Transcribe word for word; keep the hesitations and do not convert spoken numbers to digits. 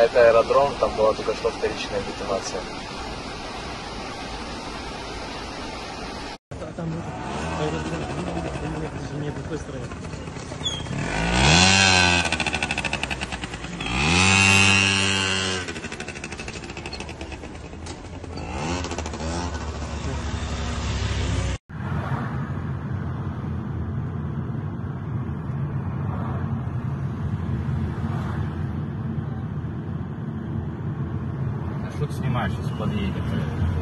это аэродром, там была только что вторичная детонация. Там аэродром, не в той стороне. Что ты снимаешь, если подъедет?